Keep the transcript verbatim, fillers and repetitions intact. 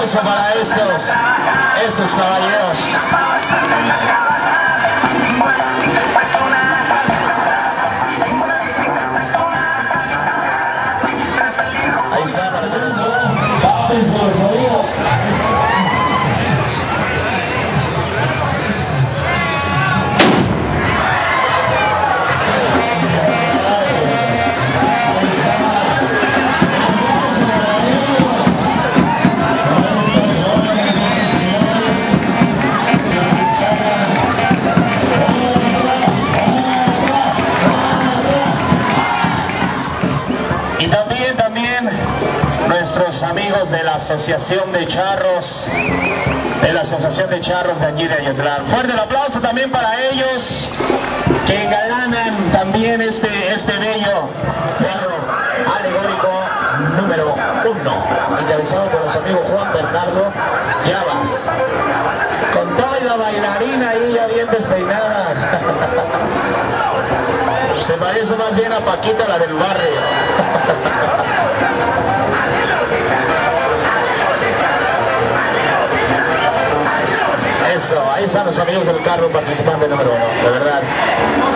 aplauso para estos, estos caballeros. Ahí está, para que los tápense los oídos. Nuestros amigos de la Asociación de Charros, de la Asociación de Charros de aquí de Ayotlán. Fuerte el aplauso también para ellos, que engalanan también este, este bello perros alegórico número uno, encabezado por los amigos Juan Bernardo Llavas. Con toda la bailarina ahí ya bien despeinada. Se parece más bien a Paquita, la del barrio. Eso, ahí están los amigos del carro participando número uno, de verdad.